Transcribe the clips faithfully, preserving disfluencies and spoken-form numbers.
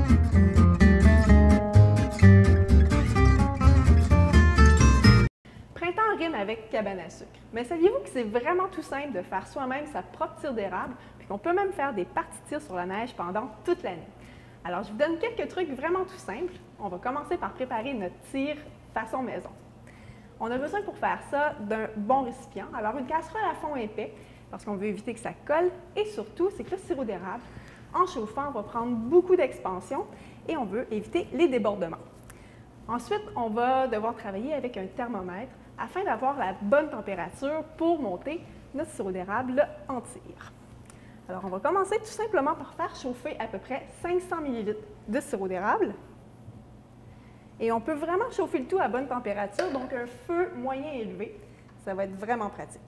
Printemps rime avec cabane à sucre. Mais saviez-vous que c'est vraiment tout simple de faire soi-même sa propre tire d'érable, puis qu'on peut même faire des parties de tir sur la neige pendant toute l'année? Alors, je vous donne quelques trucs vraiment tout simples. On va commencer par préparer notre tir façon maison. On a besoin pour faire ça d'un bon récipient. Alors, une casserole à fond épais, parce qu'on veut éviter que ça colle, et surtout, c'est que le sirop d'érable, en chauffant, va prendre beaucoup d'expansion et on veut éviter les débordements. Ensuite, on va devoir travailler avec un thermomètre afin d'avoir la bonne température pour monter notre sirop d'érable en tir. Alors, on va commencer tout simplement par faire chauffer à peu près cinq cents millilitres de sirop d'érable. Et on peut vraiment chauffer le tout à bonne température, donc un feu moyen élevé. Ça va être vraiment pratique.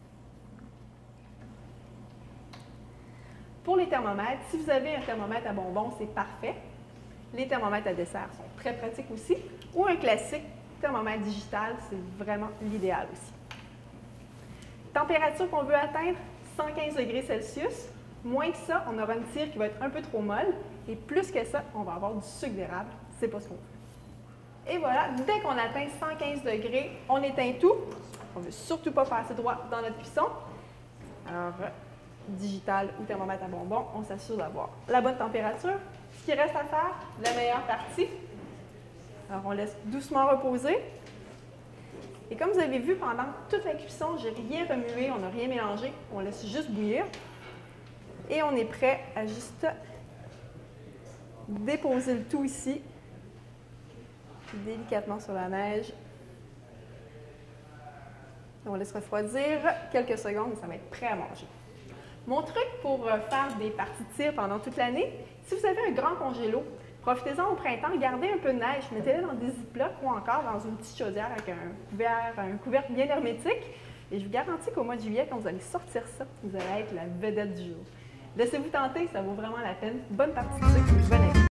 Pour les thermomètres, si vous avez un thermomètre à bonbons, c'est parfait. Les thermomètres à dessert sont très pratiques aussi. Ou un classique thermomètre digital, c'est vraiment l'idéal aussi. Température qu'on veut atteindre, cent quinze degrés Celsius. Moins que ça, on aura une tire qui va être un peu trop molle. Et plus que ça, on va avoir du sucre d'érable. C'est pas ce qu'on veut. Et voilà, dès qu'on atteint cent quinze degrés, on éteint tout. On ne veut surtout pas passer droit dans notre cuisson. Alors, digital ou thermomètre à bonbons, on s'assure d'avoir la bonne température. Ce qui reste à faire, la meilleure partie. Alors, on laisse doucement reposer. Et comme vous avez vu, pendant toute la cuisson, je n'ai rien remué, on n'a rien mélangé. On laisse juste bouillir. Et on est prêt à juste déposer le tout ici, délicatement sur la neige. On laisse refroidir quelques secondes et ça va être prêt à manger. Mon truc pour faire des parties de tir pendant toute l'année, si vous avez un grand congélo, profitez-en au printemps, gardez un peu de neige, mettez-le dans des ziplocs ou encore dans une petite chaudière avec un couvercle, un couvercle bien hermétique. Et je vous garantis qu'au mois de juillet, quand vous allez sortir ça, vous allez être la vedette du jour. Laissez-vous tenter, ça vaut vraiment la peine. Bonne partie de tir et bon appétit!